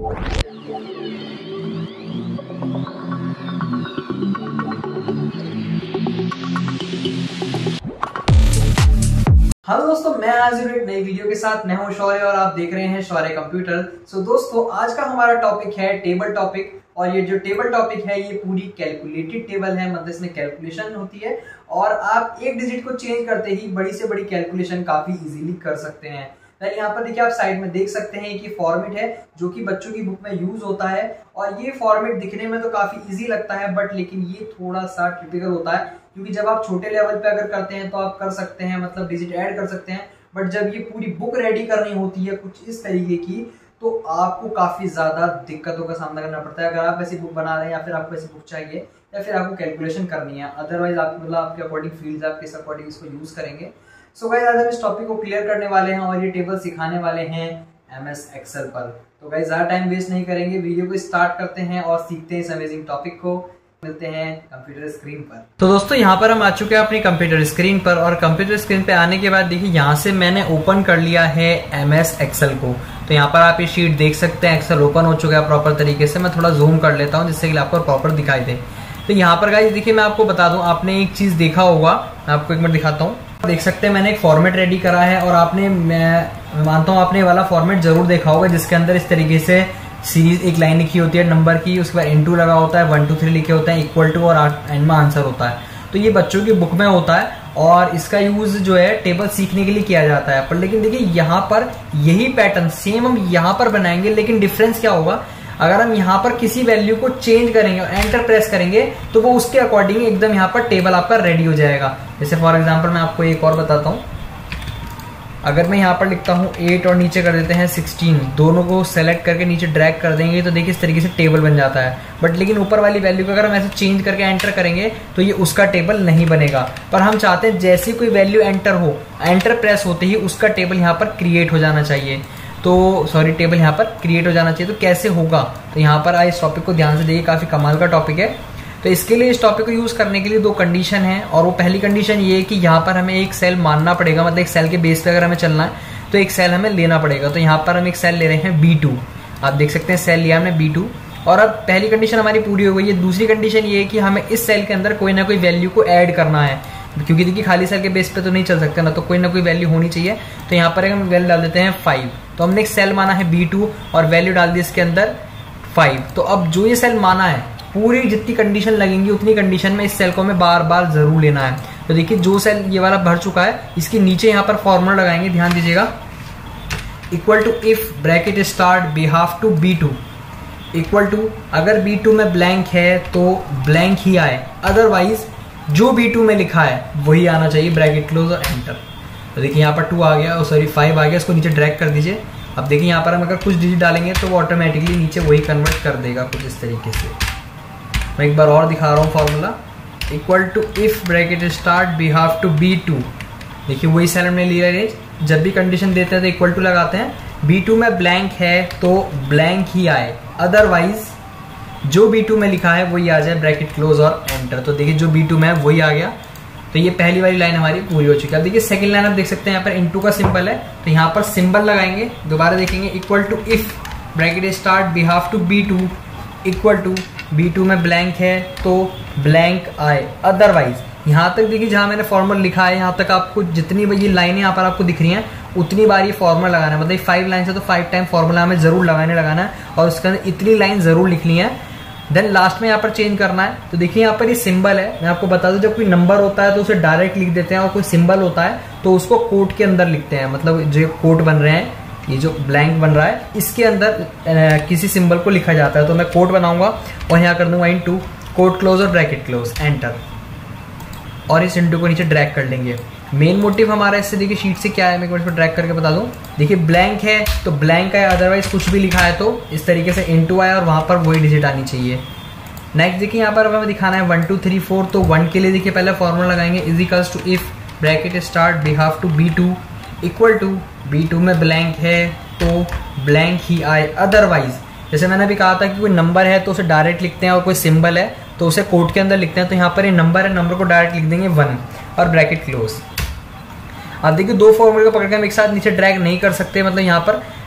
Hello दोस्तों, मैं हाजिर हूं एक नई वीडियो के साथ। मैं हूं शौर्य और आप देख रहे हैं शौर्य कंप्यूटर। दोस्तों, आज का हमारा टॉपिक है टेबल टॉपिक। और ये जो टेबल टॉपिक है ये पूरी कैलकुलेटेड टेबल है, मतलब इसमें कैलकुलेशन होती है और आप एक डिजिट को चेंज करते ही बड़ी से बड़ी कैलकुलेशन काफी इजीली कर सकते हैं। यहाँ पर देखिए, आप साइड में देख सकते हैं कि फॉर्मेट है जो कि बच्चों की बुक में यूज होता है। और ये फॉर्मेट दिखने में तो काफी इजी लगता है, बट लेकिन ये थोड़ा सा टिपिकल होता है, क्योंकि जब आप छोटे लेवल पे अगर करते हैं तो आप कर सकते हैं, मतलब डिजिट ऐड कर सकते हैं। बट जब ये पूरी बुक रेडी करनी होती है कुछ इस तरीके की, तो आपको काफी ज्यादा दिक्कतों का सामना करना पड़ता है। अगर आप ऐसी बुक बना रहे हैं या फिर आपको ऐसी बुक चाहिए या फिर आपको कैलकुलेशन करनी है, अदरवाइज आप मतलब आपके अकॉर्डिंग फील्ड आप किस अकॉर्डिंग इसको यूज करेंगे। सो गाइस, आज हम इस टॉपिक को क्लियर करने वाले हैं और ये टेबल सिखाने वाले हैं MS Excel पर। तो गाइस, ज्यादा टाइम वेस्ट नहीं करेंगे, वीडियो को स्टार्ट करते हैं और सीखते हैं इस अमेजिंग टॉपिक को। मिलते हैं कंप्यूटर स्क्रीन पर। तो दोस्तों, यहाँ पर हम आ चुके हैं अपनी कंप्यूटर स्क्रीन पर। और कंप्यूटर स्क्रीन पे आने के बाद देखिए, यहाँ से मैंने ओपन कर लिया है MS Excel को। तो यहाँ पर आप ये शीट देख सकते हैं, एक्सेल ओपन हो चुका है प्रॉपर तरीके से। मैं थोड़ा जूम कर लेता हूँ जिससे कि आपको प्रॉपर दिखाई दे। तो यहाँ पर गाइस देखिए, मैं आपको बता दूं, आपने एक चीज देखा होगा, मैं आपको एक मिनट दिखाता हूँ। देख सकते हैं मैंने एक फॉर्मेट रेडी करा है और आपने, मैं मानता हूँ आपने वाला फॉर्मेट जरूर देखा होगा, जिसके अंदर इस तरीके से सीरीज एक लाइन लिखी होती है नंबर की, उसके बाद इनटू लगा होता है, 1 2 3 लिखे होते हैं, इक्वल टू, और एंड में आंसर होता है। तो ये बच्चों की बुक में होता है और इसका यूज जो है टेबल सीखने के लिए किया जाता है। पर लेकिन देखिए, यहाँ पर यही पैटर्न सेम हम यहाँ पर बनाएंगे, लेकिन डिफरेंस क्या होगा, अगर हम यहाँ पर किसी वैल्यू को चेंज करेंगे और एंटर प्रेस करेंगे तो वो उसके अकॉर्डिंग एकदम यहाँ पर टेबल आपका रेडी हो जाएगा। जैसे फॉर एग्जांपल मैं आपको एक और बताता हूँ। अगर मैं यहाँ पर लिखता हूँ 8 और नीचे कर देते हैं 16, दोनों को सेलेक्ट करके नीचे ड्रैग कर देंगे तो देखिए इस तरीके से टेबल बन जाता है। बट लेकिन ऊपर वाली वैल्यू को अगर हम ऐसे चेंज करके एंटर करेंगे तो ये उसका टेबल नहीं बनेगा। पर हम चाहते हैं जैसी कोई वैल्यू एंटर हो, एंटर प्रेस होते ही उसका टेबल यहाँ पर क्रिएट हो जाना चाहिए। तो सॉरी, टेबल यहाँ पर क्रिएट हो जाना चाहिए। तो कैसे होगा, तो यहाँ पर इस टॉपिक को ध्यान से देखिए, काफी कमाल का टॉपिक है। तो इसके लिए, इस टॉपिक को यूज करने के लिए 2 कंडीशन है। और वो पहली कंडीशन ये है कि यहाँ पर हमें एक सेल मानना पड़ेगा, मतलब एक सेल के बेस पे अगर हमें चलना है तो एक सेल हमें लेना पड़ेगा। तो यहाँ पर हम एक सेल ले रहे हैं B2, आप देख सकते हैं सेल लिया हमने B2। और अब पहली कंडीशन हमारी पूरी हो गई है। दूसरी कंडीशन ये है कि हमें इस सेल के अंदर कोई ना कोई वैल्यू को ऐड करना है, क्योंकि देखिए खाली सेल के बेस पे तो नहीं चल सकते ना, तो कोई ना कोई वैल्यू होनी चाहिए। तो यहाँ पर हम वैल्यू डाल देते हैं 5। तो हमने एक सेल माना है B2 और वैल्यू डाल दी इसके अंदर 5। तो अब जो ये सेल माना है, पूरी जितनी कंडीशन लगेंगी उतनी कंडीशन में इस सेल को हमें बार बार जरूर लेना है। तो देखिए, जो सेल ये वाला भर चुका है, इसके नीचे यहाँ पर फॉर्मूला लगाएंगे, ध्यान दीजिएगा। Equal to if bracket start behalf to B2 equal to, अगर B2 में ब्लैंक है तो ब्लैंक ही आए, अदरवाइज जो B2 में लिखा है वही आना चाहिए, ब्रैकेट क्लोज और एंटर। तो देखिए यहाँ पर 2 आ गया, सॉरी 5 आ गया, इसको नीचे ड्रैग कर दीजिए। अब देखिए यहाँ पर हम अगर कुछ डिजिट डालेंगे तो वो ऑटोमेटिकली नीचे वही कन्वर्ट कर देगा कुछ इस तरीके से। मैं एक बार और दिखा रहा हूँ formula. Equal to if bracket start behalf to B2, देखिए वही सेल हमने लिया है। जब भी कंडीशन देते हैं तो इक्वल टू लगाते हैं, B2 में ब्लैंक है तो ब्लैंक ही आए, अदरवाइज जो B2 में लिखा है वही आ जाए, ब्रैकेट क्लोज और एंटर। तो देखिए जो B2 में है वही आ गया। तो ये पहली वाली लाइन हमारी पूरी हो चुकी है। अब देखिए सेकंड लाइन आप देख सकते हैं, यहाँ पर इनटू का सिंबल है, तो यहाँ पर सिंबल लगाएंगे, दोबारा देखेंगे। Equal to if bracket start behalf to B2 equal to, B2 में ब्लैंक है तो ब्लैंक आए, अदरवाइज। यहाँ तक देखिए जहाँ मैंने फॉर्मूला लिखा है, यहाँ तक आपको जितनी ये लाइनें यहाँ पर आपको दिख रही हैं उतनी बार ये फॉर्मूला लगाना है। मतलब 5 लाइन है तो 5 टाइम फॉर्मूला हमें जरूर लगाना है और उसके अंदर इतनी लाइन जरूर लिखनी है। देन लास्ट में यहाँ पर चेंज करना है। तो देखिए यहाँ पर ये सिंबल है, मैं आपको बता दूं, जब कोई नंबर होता है तो उसे डायरेक्ट लिख देते हैं और कोई सिंबल होता है तो उसको कोट के अंदर लिखते हैं। मतलब जो कोट बन रहे हैं, ये जो ब्लैंक बन रहा है, इसके अंदर किसी सिंबल को लिखा जाता है। तो मैं कोट बनाऊंगा और यहाँ कर दूंगा इनटू, कोट क्लोज और ब्रैकेट क्लोज, एंटर। और इस इनटू को नीचे ड्रैग कर लेंगे। मेन मोटिव हमारा इससे देखिए शीट से क्या है, मैं एक बार ड्रैग करके बता दूं। देखिए ब्लैंक है तो ब्लैंक है, अदरवाइज कुछ भी लिखा है तो इस तरीके से इनटू आया और वहां पर वही डिजिट आनी चाहिए। नेक्स्ट देखिए यहाँ पर हमें दिखाना है 1 2 3 4। तो 1 के लिए देखिए पहले फॉर्मूला लगाएंगे, is equals to if bracket start behalf to B2 equal to, B2 में ब्लैंक है तो ब्लैंक ही आए, अदरवाइज। जैसे मैंने अभी कहा था कि कोई नंबर है तो उसे डायरेक्ट लिखते हैं और कोई सिंबल है तो उसे कोट के अंदर लिखते हैं। तो यहाँ पर ये नंबर है, नंबर को डायरेक्ट लिख देंगे 1 और ब्रैकेट क्लोज। अब देखिए 2 फॉर्मूले को पकड़ के हम एक साथ नीचे ड्रैग नहीं कर सकते, मतलब यहाँ पर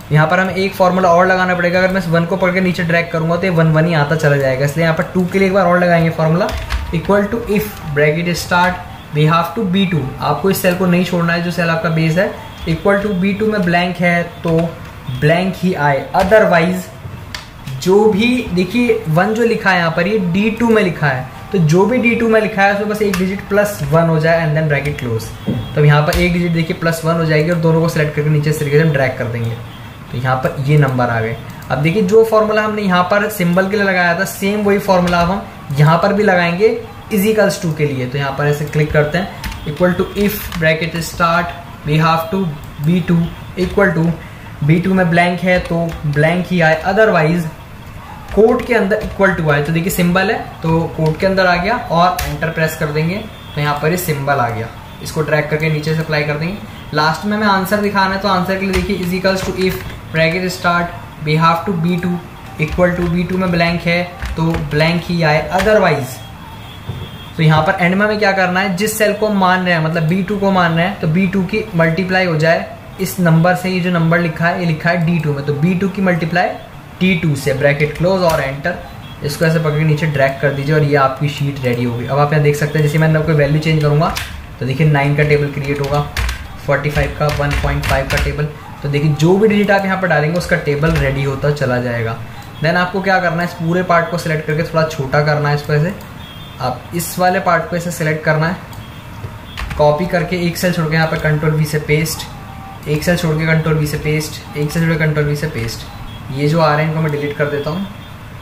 यहाँ पर हमें एक फॉर्मूला और लगाना पड़ेगा। अगर मैं इस 1 को पढ़ के नीचे ड्रैग करूंगा तो ये 1 1 ही आता चला जाएगा, इसलिए यहाँ पर 2 के लिए एक बार और लगाएंगे formula equal to if bracket start we have to B2, आपको इस सेल को नहीं छोड़ना है जो सेल आपका बेस है, इक्वल टू B2 में ब्लैंक है तो ब्लैंक ही आए, अदरवाइज जो भी देखिए 1 जो लिखा है यहाँ पर ये D2 में लिखा है, तो जो भी D2 में लिखा है उसमें बस एक डिजिट +1 हो जाए एंड देन ब्रैकेट क्लोज। तो यहाँ पर एक डिजिट देखिए +1 हो जाएगी और दोनों को सिलेक्ट करके नीचे इस तरीके से हम ड्रैग कर देंगे, तो यहाँ पर ये नंबर आ गए। अब देखिए जो फॉर्मूला हमने यहाँ पर सिंबल के लिए लगाया था सेम वही फॉर्मूला अब हम यहाँ पर भी लगाएंगे इजिकल्स 2 के लिए। तो यहाँ पर ऐसे क्लिक करते हैं equal to if bracket start we have to B2 equal to B2 में ब्लैंक है तो ब्लैंक ही आए, अदरवाइज कोड के अंदर इक्वल टू आए। तो देखिए सिंबल है तो कोड के अंदर आ गया और एंटर प्रेस कर देंगे तो यहाँ पर ये सिंबल आ गया, इसको ड्रैग करके नीचे से अप्लाई कर देंगे। लास्ट में हमें आंसर दिखाना है तो आंसर के लिए देखिए is equals to if bracket start we have to B2 equal to B2 में ब्लैंक है तो ब्लैंक ही आए, अदरवाइज। तो यहाँ पर एंड में हमें क्या करना है, जिस सेल को मान रहे हैं मतलब B2 को मान रहे हैं तो B2 की मल्टीप्लाई हो जाए इस नंबर से, ये जो नंबर लिखा है ये लिखा है D2 में, तो B2 की मल्टीप्लाई T2 से, ब्रैकेट क्लोज और एंटर, इसको ऐसे पकड़ के नीचे ड्रैग कर दीजिए और ये आपकी शीट रेडी होगी। अब आप यहाँ देख सकते हैं जैसे मैं कोई वैल्यू चेंज करूँगा तो देखिए 9 का टेबल क्रिएट होगा, 45 का, 1.5 का टेबल, तो देखिए जो भी डिजिट आप यहाँ पर डालेंगे उसका टेबल रेडी होता चला जाएगा। देन आपको क्या करना है, इस पूरे पार्ट को सिलेक्ट करके थोड़ा छोटा करना है इसको ऐसे, आप इस वाले पार्ट को ऐसे सिलेक्ट करना है, कॉपी करके एक सेल छोड़ के यहाँ पर Ctrl V से पेस्ट, एक सेल छोड़ के Ctrl V से पेस्ट, एक सेल छोड़ के Ctrl V से पेस्ट, ये जो आ रहे हैं इनको मैं डिलीट कर देता हूँ।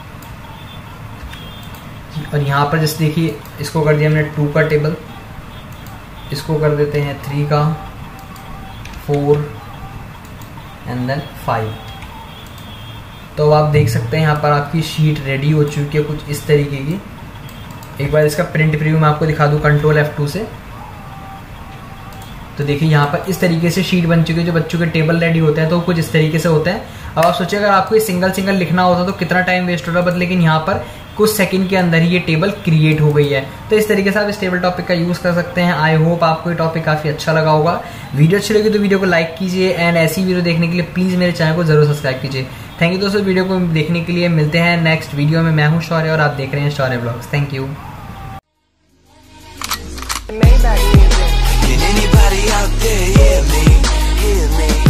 और यहाँ पर जैसे देखिए इसको कर दिया हमने 2 का टेबल, इसको कर देते हैं 3 का, 4 एंड देन 5। तो आप देख सकते हैं यहाँ पर आपकी शीट रेडी हो चुकी है कुछ इस तरीके की। एक बार इसका प्रिंट प्रीव्यू मैं आपको दिखा दूँ Ctrl F2 से, तो देखिए यहाँ पर इस तरीके से शीट बन चुकी है। जो बच्चों के टेबल रेडी होते हैं तो कुछ इस तरीके से होते हैं। अब आप सोचिए अगर आपको ये सिंगल लिखना होता तो कितना टाइम वेस्ट होता, बट लेकिन यहाँ पर कुछ सेकंड के अंदर ही ये टेबल क्रिएट हो गई है। तो इस तरीके से आप इस टेबल टॉपिक का यूज़ कर सकते हैं। आई होप आपको ये टॉपिक काफ़ी अच्छा लगा होगा। वीडियो अच्छी लगी तो वीडियो को लाइक कीजिए एंड ऐसी वीडियो देखने के लिए प्लीज़ मेरे चैनल को जरूर सब्सक्राइब कीजिए। थैंक यू दोस्तों वीडियो को देखने के लिए। मिलते हैं नेक्स्ट वीडियो में। मैं हूँ शौर्य और आप देख रहे हैं Shaurya blogs. Thank you. Can anybody out there hear me? Hear me?